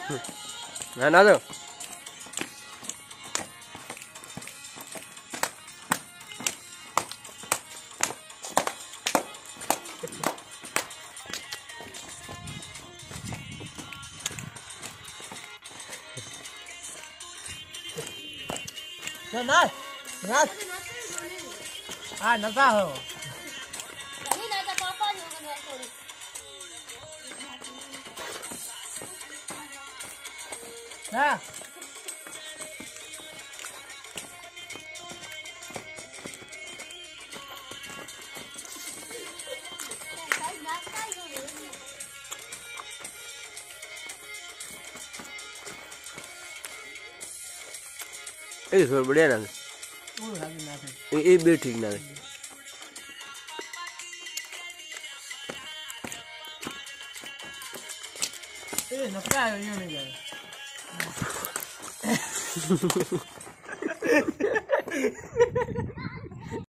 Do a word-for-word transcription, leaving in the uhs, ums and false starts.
ना ना दो ना ना ना आ नता हो नहीं ना तो पापा जो कर थोड़ी ना ए थोड़ा बढ़िया ना वो लागे ना ए ए भी ठीक ना ए नपका यो नहीं जाए